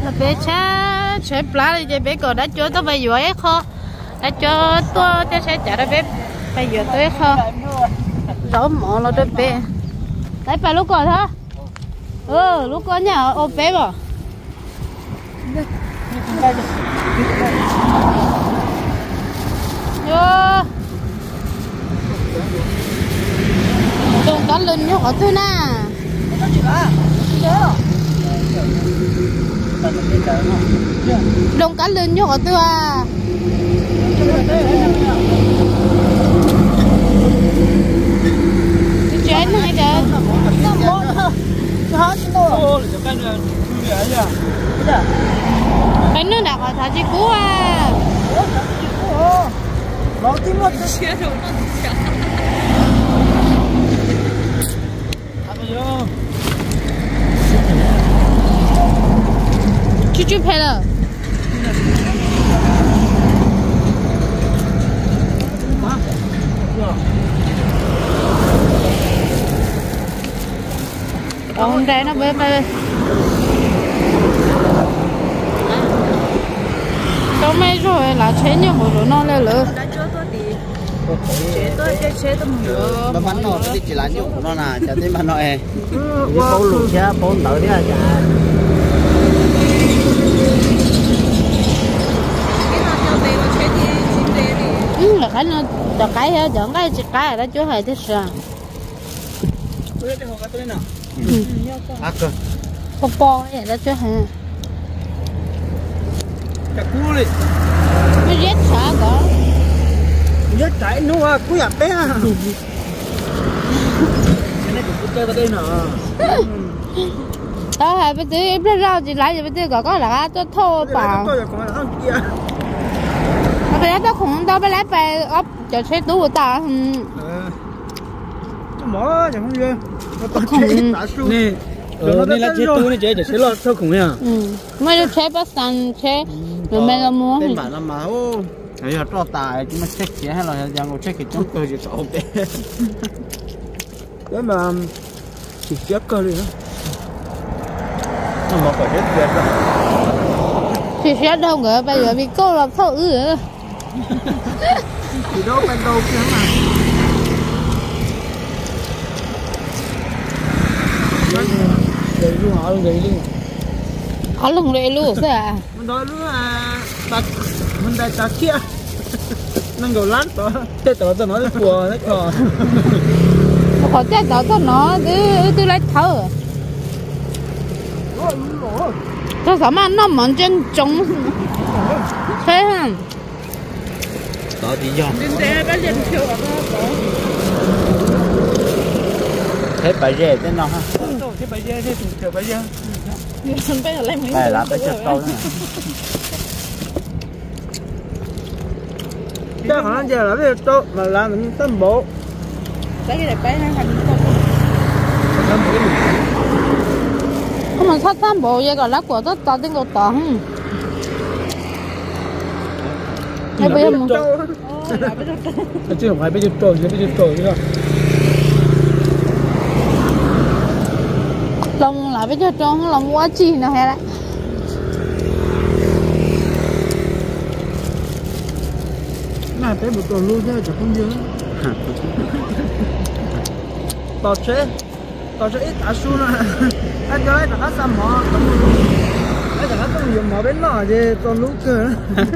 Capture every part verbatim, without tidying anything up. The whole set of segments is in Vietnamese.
là bé cha chơi plá đi chơi bé còn đã cho tao bây giờ ấy kho đã cho tôi cho sẽ trả ra bé bây giờ tôi kho rõ mỏ là đôi bé đấy phải lúc còn thôi ừ lúc con nhà ô bé bỏ vô đừng có lên nhóc ở tôi nè đừng có lên nhóc ở tôi à chết này kìa cái nước nào có thả chi cú à 老听我这血肉那么强。还没有。 去去拍了。 啊？ Còn hôm nay nó bên đây. Đâu mấy rồi là chế nhiều hồ rồi nó lên lửa. Bà bắn nó thì chỉ là nhục của nó là chả thấy mà nó è cái bố lùi xe bố tự đấy là chả ừ là cái nó cho cái hết chọn cái cái là chưa hề thích sao ác cơ po po vậy đó chưa hề chả cú đi nó rét xả cả rét trái nó à cú bé à cái này cũng chơi vào đây nè tao hay bây giờ em ra rau gì lại bây giờ có có là tôi thô bảo bây giờ tao không tao bây lấy về ấp cho xe tú của tao mở chẳng không gì nè ờ nên là chế tú này chế để chế lo sao khủng nha ừ mấy đứa chế bắt sang chế rồi mấy đứa mua tên bản là mà ô thấy họ cho tài chúng mà check chế hay là dạng ngồi check cái trong cơ gì ok đấy mà chỉ check cơ đi nữa mà phải hết việc rồi thì sẽ đâu ngờ bây giờ bị cô làm thâu ư thì đâu bên đâu kia mà để luôn họ luôn để luôn họ lùng lệ luôn sao à mình nói luôn à ta mình đại ta kia năng cầu lát đó tết đó tao nói là của đấy còn họ chết đó tao nó cứ cứ lấy thơ tao sao mà nó mòn chân trống thế hả đó thì do thế bài rẻ tên nào ha thế bài rẻ thế thử bài rẻ bài là bài chất câu nữa chắc khả năng giờ là bây giờ tốt mà làm mình tâm bộ cái này bé nó thành không mà thắt tam bộ vậy còn lá của tất tao tiếng đồ tỏng hay bây giờ mình chứ không phải bây giờ trộn chứ bây giờ trộn nữa lòng lại bây giờ tròn lòng quá chi nào hay đấy này tới một tuần luôn chứ chẳng không nhớ tao chế tao chế ít đã xuống rồi anh cho ấy là hết xăm họ ấy là hết công dụng mà bên nó gì toàn lú cơ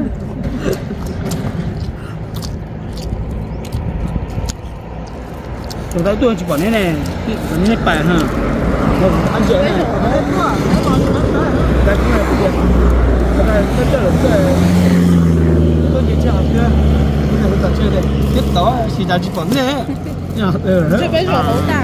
chúng ta tôi chỉ quản thế này quản thế này bài hả anh chế này đây cũng là cái này cái này rất là cái tôi chỉ chào chưa cái này tôi chơi đây biết đó chỉ là chỉ quản thế nhá 这边手头大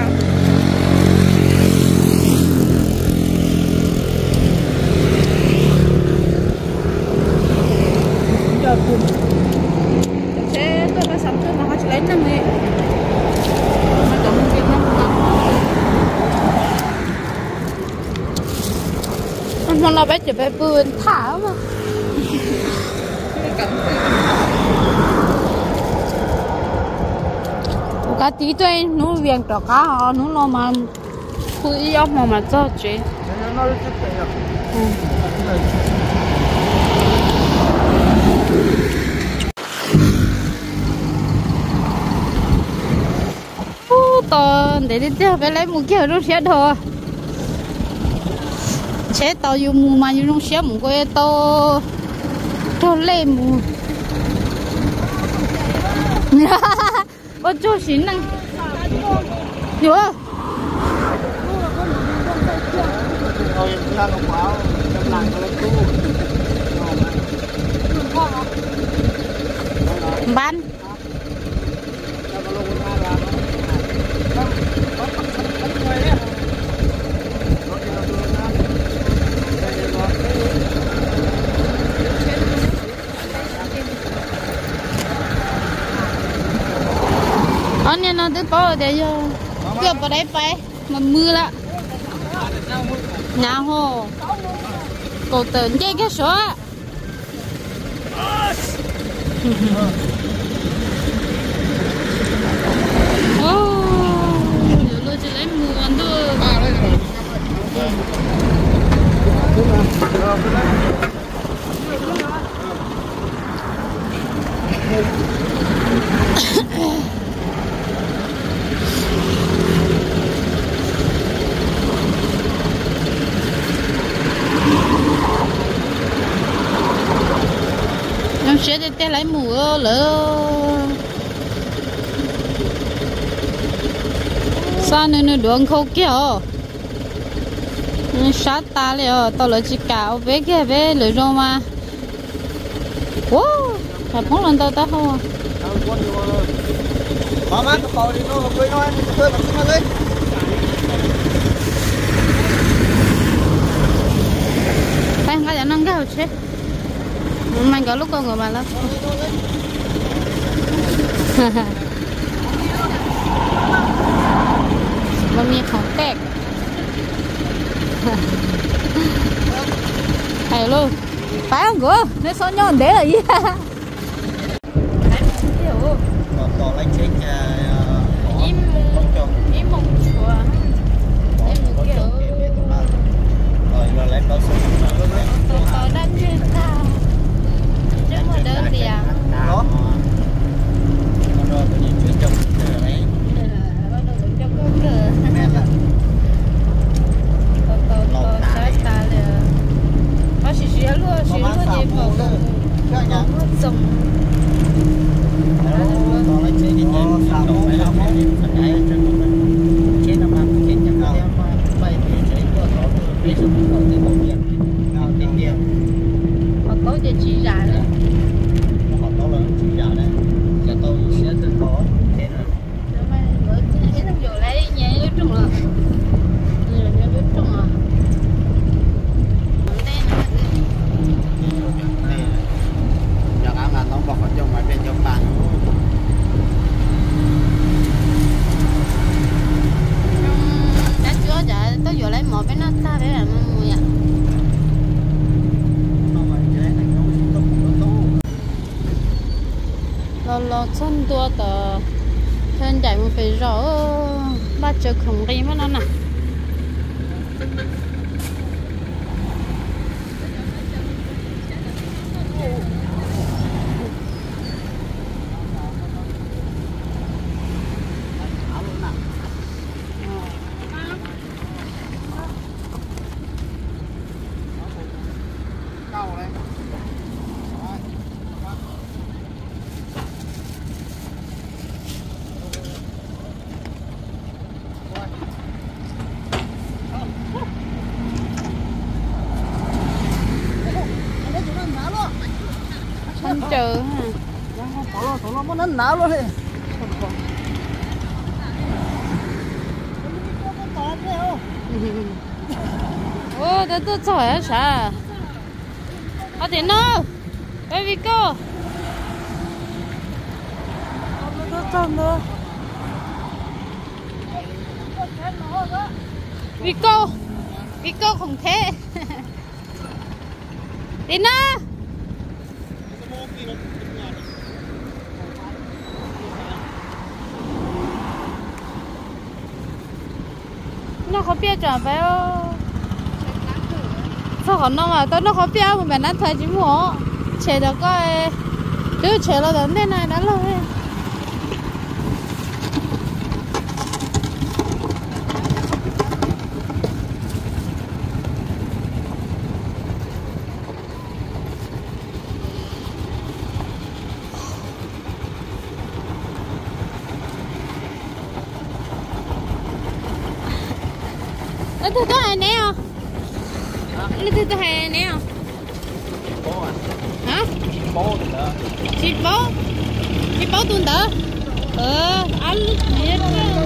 chế tôi có sắm tôi mà họ chỉ lấy năm mươi mà tổng việc năm mươi mà nó bé chỉ bé bươn thả mà cá tí tôi nó viên cho cá họ nó nó mà cứ yêu mà mà cho chế nó nó rất là to để đi theo phải lấy một kiểu rút xe thôi xe to dùng mù mà dùng xe một cái to to lên mù ô cho xin năng hiểu không ban anh nên nó tới bỏ để cho chưa vào đấy phải mà mưa lạ nhà hồ cổ tưởng chơi cái số ô giờ tôi chỉ lấy mưa ăn thôi em sẽ đi tới lấy mùa lỡ sao nên nó đường khâu kia sát ta liền tao lấy chỉ cào về cái về lưỡi rau mà wow phải phóng lên tao tao không má má cái tàu đi nó quay nó em chơi mà không lên đây ngay giờ nâng cái hồ chết mình có lúc con người mà lắm mà mi không tẹt hay luôn phải không cửa nếu số nhon để là gì tàu lấy chết im im một chùa em một kiểu rồi là lấy bao số tàu tàu đang trên cao chứ mà đơn tiền đó rồi bây giờ chuyển trong cái đấy mẹ là tàu tàu tàu sát ta liền có xí xí luôn xí luôn gì vào có dùng tàu lấy chết thì em sao đâu phải là một phần đấy chết nó mang chết nhầm nào bay thì chết của nó biết sự của cái bộ việc nào tiền tiền họ có địa chỉ giả đấy họ có là chỉ giả đấy cho tôi sẽ tự có thế rồi lấy nhẹ nước trùng rồi nhẹ nước trùng rồi giờ ăn là nó bọc vào trong ngoài bên trong bàn đã chưa dạ tôi vừa lấy một cái nó ta để làm mùi ạ lo lo chân tua tờ thân chạy một phải rõ ba chữ không đi mất nó nè chân trừ ha nó nó nó nó não luôn đi ô tôi tôi chọi á sao có tiền đâu baby cô tôi chọn nữa Vico Vico không thế tiền đâu nó không biết trả phải không sao còn nó mà tôi nó khó biết mà nó thấy chỉ mua chế được coi chứ chế là đến thế này đã rồi nó tôi có hai nè không nó tôi tôi hai nè không hả chị bố chị bố tuần đỡ ờ anh biết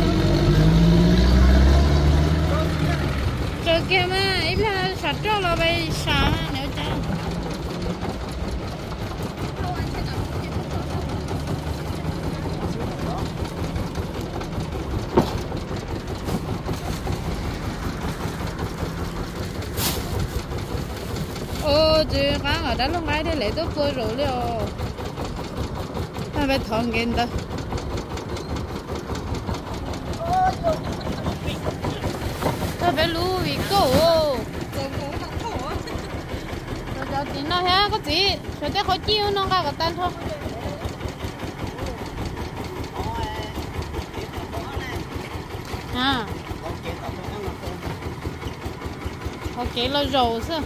rồi kia mà ít là sạch cho là bây sao nếu cho ô chứ con ở đó lúc nãy thì lấy tôi vừa rồi liệu ta phải thằng kia đó ta phải lú vì cổ rồi chị nói hết có gì rồi tới khó chịu nó ra cái tay thôi à ok là rồi sao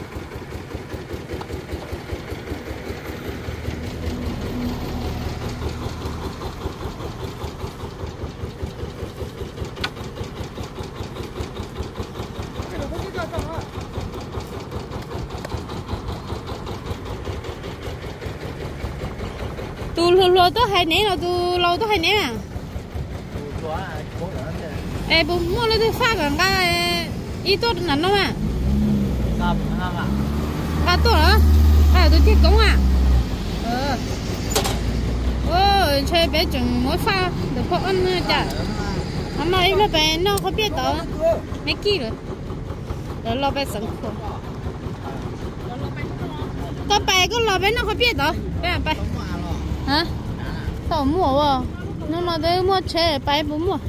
tu lâu lâu tôi hay nè là tu lâu tôi hay nè à ê bố mua lấy tôi pha cả cái ít tốt nắn đâu mà cái tốt hả à tôi chết cống à ờ ôi chơi bé chừng mỗi pha được có ăn chả anh nói em là bé nó có biết đó mấy kì rồi rồi lo bé sống khổ có bé có lo bé nó có biết đó bé bé hả tao mua à nó nói đấy mua chơi bé bố mua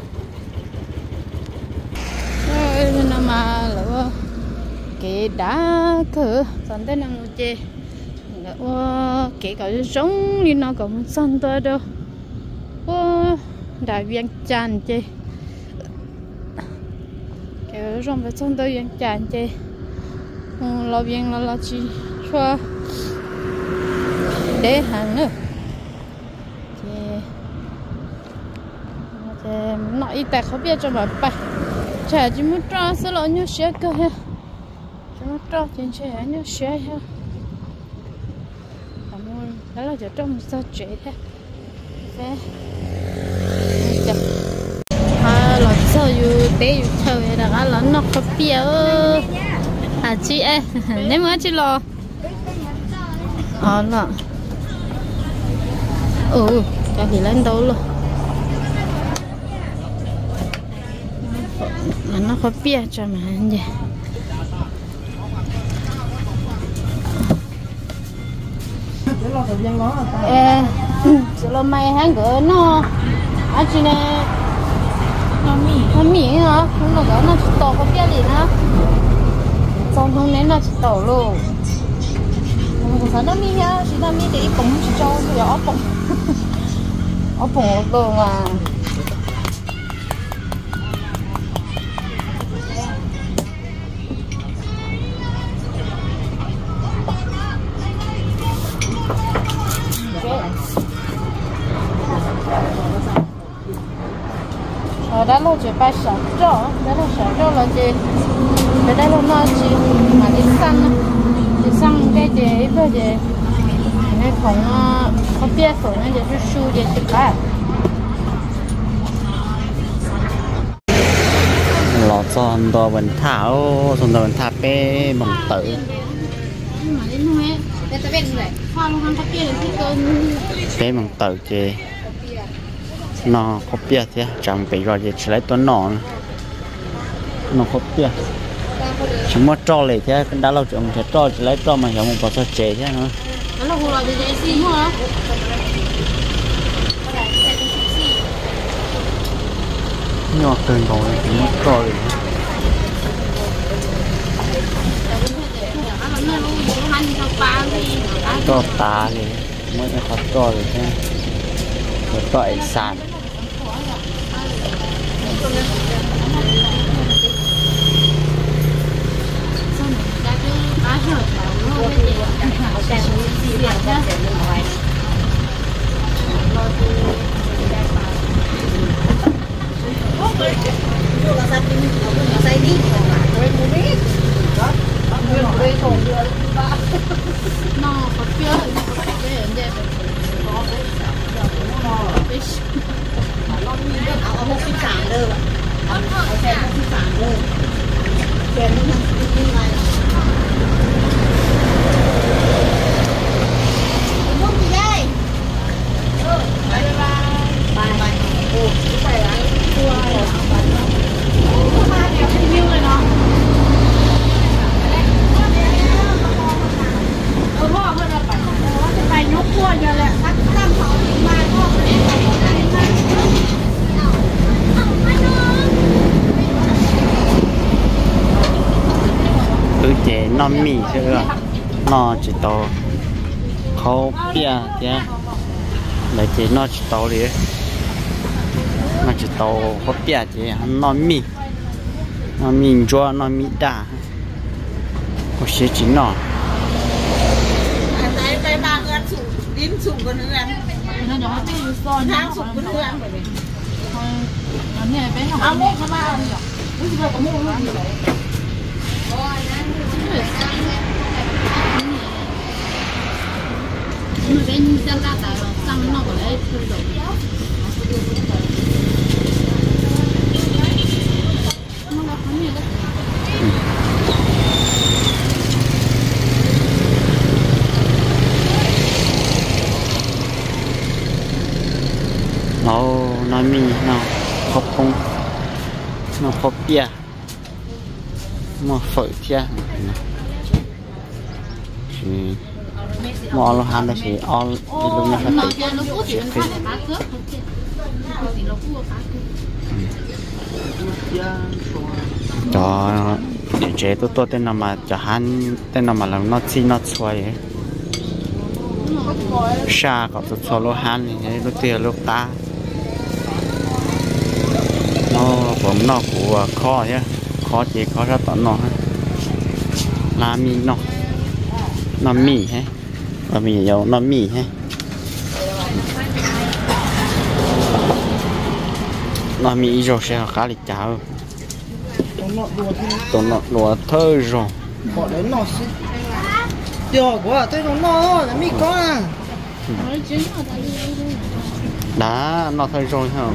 rồi nó mà là cái đá cửa còn tới năng chơi ô cái cái sống đi nó cũng san tới đâu ô đại viên tràn chơi cái rong phải san tới viên tràn chơi lo viên là là chỉ cho để hàng nữa chơi nó ít tại không biết cho mà bay chả chỉ muốn cho sẽ lo nhau xe cơ ha chỉ muốn cho trên xe nhau xe ha đó là chỗ trong sao trẻ thế thế à là saoอยู่เตอยู่เฉยแต่ก็ร้อนนกเขาเปียวà chị ơi nếu mà chị lo ờ là ừ cái gì lên đâu luôn nó có bia cho mà anh vậy ê chỉ lo mày hàng cửa nó à chị này nó mì nó mì hả nó có nó chỉ tổ có bia gì nữa xong không nên nó chỉ tổ luôn không phải nó mì nhá chỉ nó mì để bông chỉ cho rồi ốp bông ốp bông luôn à ở đó là chỉ ba sáu chỗ, đó là sáu chỗ là gì, ở đây là nó chỉ mà đi săn, đi săn cái gì bây giờ, cái phòng có bia phở nó chỉ su để chỉ cả. lọ son đồ bẩn thảo, son đồ bẩn thảo bé bằng tử. Bé bằng tử chứ. Nó có bia thế chẳng bị rồi chỉ lấy tuấn nọ nó có bia chỉ muốn cho lại thế đã lâu chúng sẽ cho chỉ lấy cho mà hiểu một bao giờ chế thế nữa nhỏ từng rồi chỉ muốn cho lại to tá thì mới là khó to rồi thế rồi tội sàn nó mì chứ nó chỉ to khâu bia chứ để chỉ nó chỉ to đi nó chỉ to khâu bia chứ nó mì nó mì cho nó mì đá có sẽ chỉ nó ไปบางเงินสูงดิ้นสูงกว่าเงินทางสูงกว่าเงินเอาโม่เข้ามารู้สึกว่าโม่รู้อยู่ไหน你给你先拉倒了，咱们弄过来吃的。 nó nó mì nó hộp không nó hộp bia nó phở chia thì mò lo han là chỉ all đi luôn nha đó để chế tôi tôi tên nào mà cho han tên nào mà làm nó chi nó xoay xa có tôi cho lo han thì lúc tiền lúc ta nó cũng nó của kho nhá khó chỉ khó ra tận nó là mì nó nó mì hết và mì dầu nó mì hết nó mì rồi sẽ khá là cháo tụi nó lúa thơ rồi bỏ đến nó xí điều của tôi nó nó là mì có à đã nó thơ rồi hả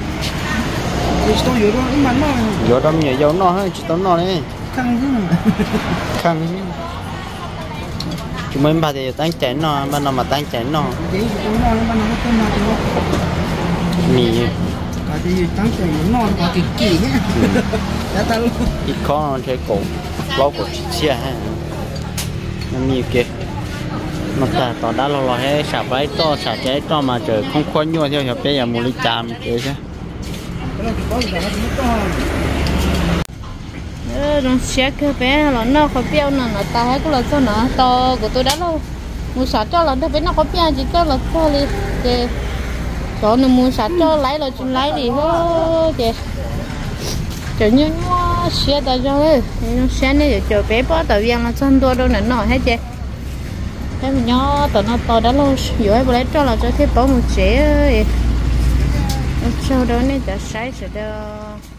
tôi yếu nó nó yếu đó nhiều dầu nó hơi chỉ tao nó đấy căng chứ căng chúng mình bà thì tăng chén nó bà nào mà tăng chén nó mì cái gì tăng chén nó có kỳ kỳ nhé đã ta luôn ít khó nó chơi cổ bao cổ chia ha nó mì kia nó ta tao đã lâu rồi hay xả váy to xả cháy to mà trời không khoan nhua theo nhập bây giờ một ly trà kia chứ nó xe cái bé là nó có béo nè nó ta hay có là cho nó to của tôi đã lâu mua sạch cho là nó bé nó có béo chỉ cho là to đi để cho nó mua sạch cho lấy là chúng lấy đi thôi chị kiểu như nó xe ta cho ấy nó xe này cho bé bỏ tàu viên là chân to đâu nè nó hết chị cái mình nhỏ tao nó to đã lâu rồi bây lấy cho là cho thêm bỏ một chế sau đó nàyจะใช้เสร็จแล้ว